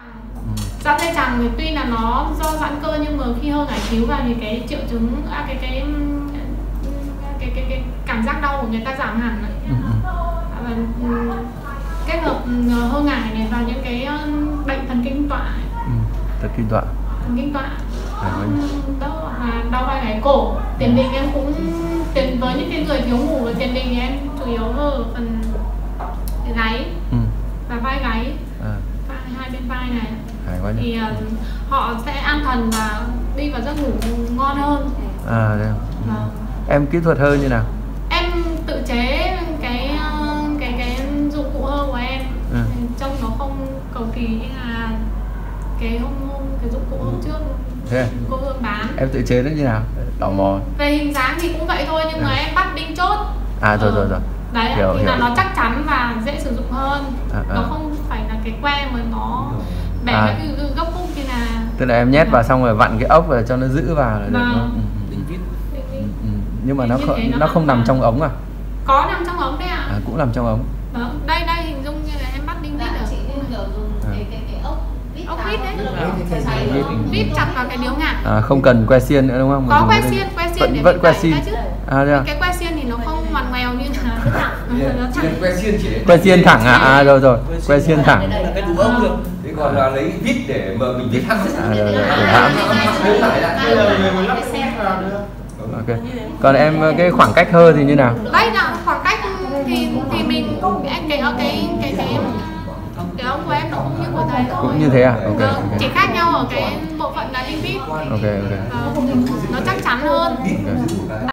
Giãn dây chằng thì tuy là nó do giãn cơ nhưng mà khi hơ ngải cứu vào thì cái triệu chứng cái cảm giác đau của người ta giảm hẳn. Và kết hợp hơ ngải này vào những cái bệnh thần kinh tọa. Thần kinh tọa. Thần kinh tọa. Đau vai gáy cổ. Tiền đình em cũng với những cái người thiếu ngủ về tiền đình thì em chủ yếu ở phần gáy và vai gáy, hai bên vai này thì họ sẽ an thần và đi vào giấc ngủ ngon hơn. Em kỹ thuật hơ như nào? Em tự chế cái dụng cụ hơ của em, trông nó không cầu kỳ như là cái dụng cụ hôm trước cô Hương bán. Em tự chế nó như nào? Tò mò. Về hình dáng thì cũng vậy thôi nhưng mà em bắt đinh chốt. Rồi. Đấy, thì là nó chắc chắn và dễ sử dụng hơn. Nó không phải là cái que mà nó bẻ cái gốc khúc như là. Tức là em nhét vào xong rồi vặn cái ốc rồi cho nó giữ vào là được. Nhưng mà nó không nằm trong ống à? Có nằm trong ống đấy ạ. Cũng nằm trong ống. Đây hình dung như là em bắt đinh vít ở. Ốc vít đấy. Vít chặt vào cái điếu ngạn. Không cần que xiên nữa đúng không? Có que xiên để vẫn que xiên chứ. Cái que xiên thì nó không ngoằn ngoèo như là que xiên thẳng rồi. Que xiên thẳng. Cái đu ốc được. Thế còn là lấy vít để mà mình vít hãm. Ok. Còn em cái khoảng cách hơ thì như nào? Đây là khoảng cách thì mình em để ở cái ống của em nó cũng như của thầy thôi. Cũng như thế à? Ok. Chỉ khác nhau ở cái bộ phận là đinh vít. Ok. Nó chắc chắn hơn.